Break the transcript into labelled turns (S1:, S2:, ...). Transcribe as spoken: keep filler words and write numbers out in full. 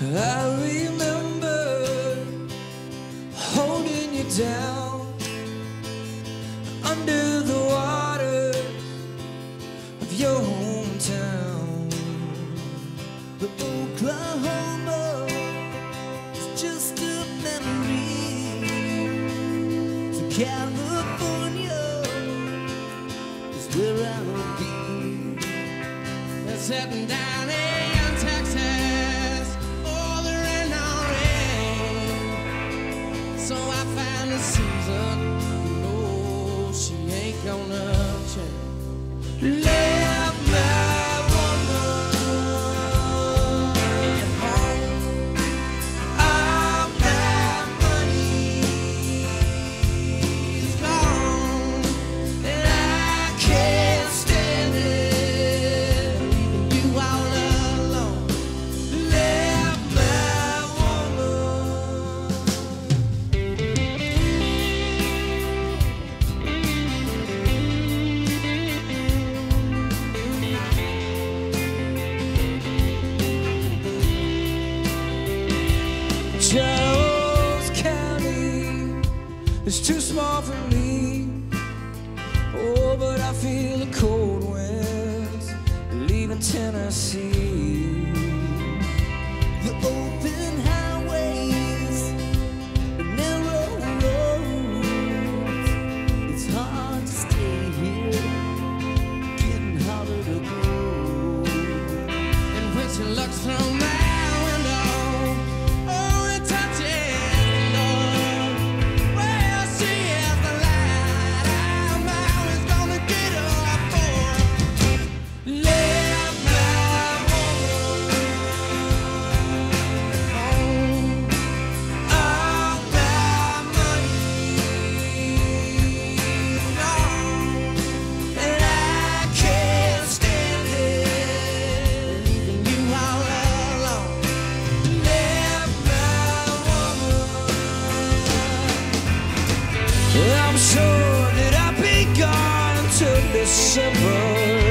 S1: I remember holding you down under the waters of your hometown. But Oklahoma is just a memory, so California is where I'll be. Sitting down in Texas, oh, there ain't no rain. So I find the season, no, she ain't gonna change. Left my woman at home. All my money is gone, and I can't stand it. Charles County is too small for me. Oh, but I feel the cold winds leaving Tennessee. The open highways, the narrow roads, it's hard to stay here, getting harder to go. And when she looks through my I'm sure that I'll be gone until December.